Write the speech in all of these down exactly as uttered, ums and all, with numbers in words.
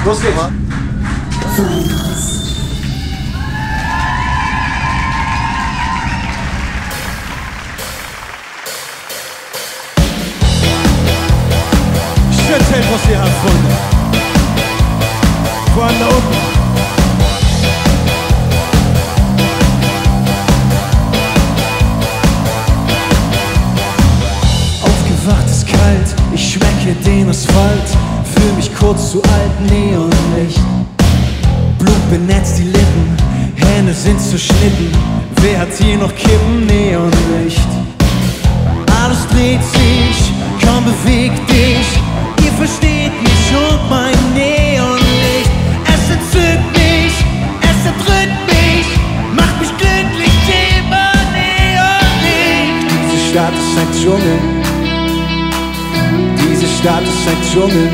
Los geht's. Erzählt, was ihr habt, Freunde. Vor allem da unten. Aufgewacht ist kalt, ich schmecke den Asphalt. Fühl mich kurz zu alt, Neonlicht. Blut benetzt die Lippen, Hände sind zerschnitten. Wer hat hier noch Kippen? Neonlicht. Alles dreht sich, kaum bewegt dich. Ihr versteht mich und mein Neonlicht. Es entzückt mich, es erdrückt mich, macht mich glücklich, Thema Neonlicht. Diese Stadt ist ein Dschungel. Diese Stadt ist ein Dschungel.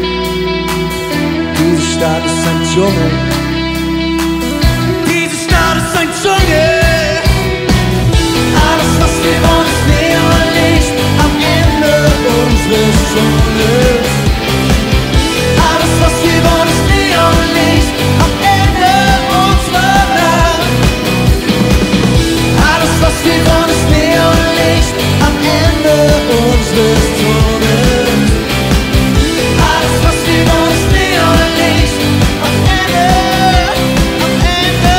Diese Stadt ist ein Dschungel. Diese Stadt ist ein Dschungel. Alles, was wir wollen, ist Neonlicht am Ende unseres Tunnels. Alles, was wir wollen, ist Neonlicht am Ende unserer Nacht. Alles, was wir wollen, ist Neonlicht am Ende unseres Tunnels. Alles, was wir wollen, ist Neonlicht am Ende, am Ende.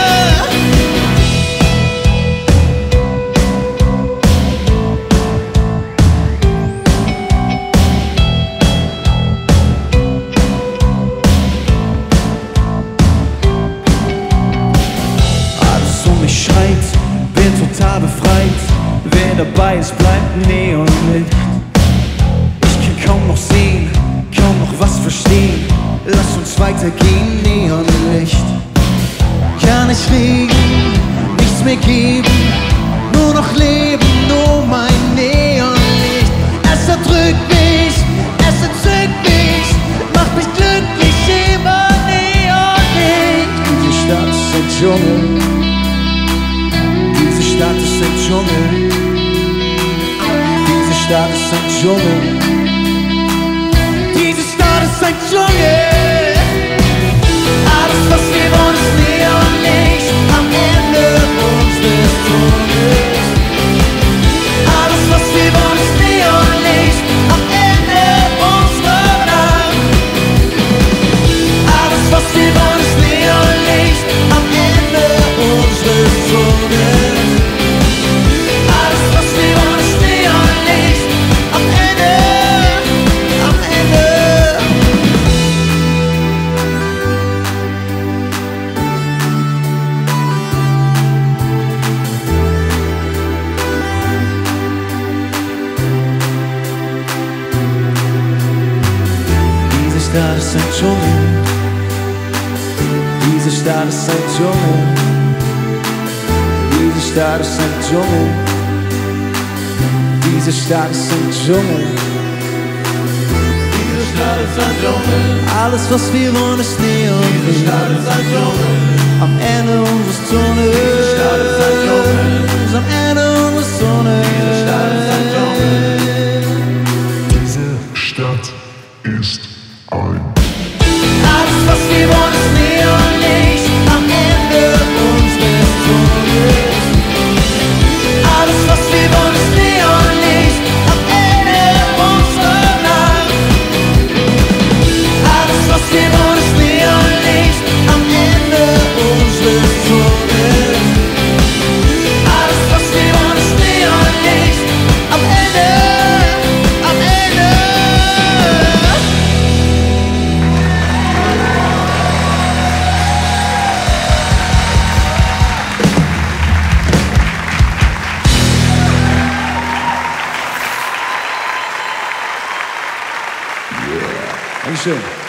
Alles um mich schreit, bin total befreit. Wer dabei ist, bleibt Neonlicht. Ich kann kaum noch sehen, kaum noch was verstehen. Lass uns weitergehen, Neonlicht. Kann nicht reden, nichts mehr geben, nur noch leben, nur mein Neonlicht. Es erdrückt mich, es entzückt mich, macht mich glücklich, immer Neonlicht. Diese Stadt ist ein Dschungel. Diese Stadt ist ein Dschungel. Diese Stadt ist ein Dschungel. Diese Stadt ist ein Dschungel. Alles, was wir wollen, ist Neonlicht am Ende unseres Tunnels. Alles, was wir wollen, ist Neonlicht am Ende unserer Nacht. Alles, was wir wollen, ist Neonlicht am Ende unseres Tunnels. Alles, was wir wollen, ist Neonlicht am Ende, am Ende. Diese Stadt ist ein Dschungel. Diese Stadt ist ein Dschungel. Diese Stadt ist ein Dschungel. Diese Stadt ist ein Dschungel. Diese Stadt ist ein Dschungel. Alles, was wir wollen, ist Neonlicht. Diese Stadt ist ein Dschungel. Am Ende unseres Tunnels. Diese Stadt ist ein Dschungel. Am Ende unseres Tunnels. Diese Stadt ist ein Dschungel. Diese Stadt ist ein Alles, was wir wollen, ist Neonlicht am Ende unseres Tunnels. Alles, was wir wollen, ist Neonlicht am Ende unserer Nacht. Alles, was wir wollen, ist Neonlicht am Ende unseres Tunnels. Alles, was wir wollen, ist Neonlicht am Ende, am Ende. Dankeschön.